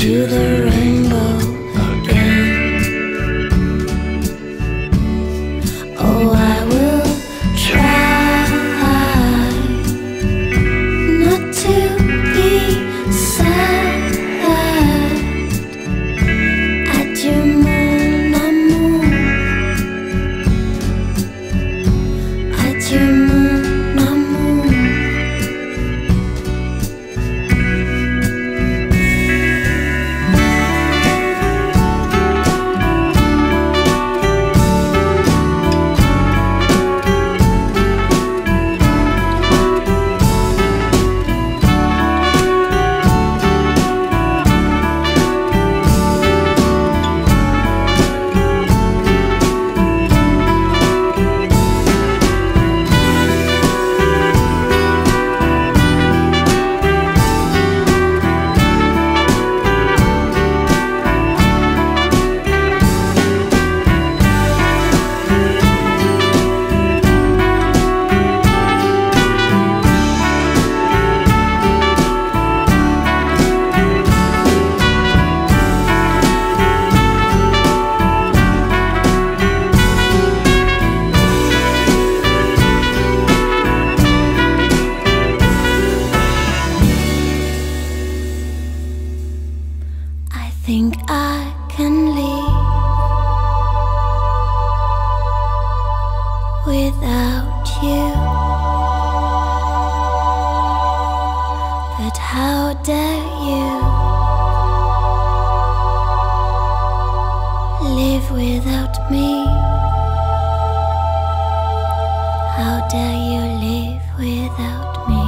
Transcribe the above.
to the rainbow again. Oh, I will try not to be sad. Adieu, mon amour. Adieu, mon amour. I think I can leave without you, but how dare you live without me? How dare you live without me?